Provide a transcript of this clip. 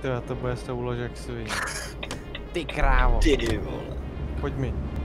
to bude s tou uložek svý. Ty krávo. Ty vole. Pojď mi.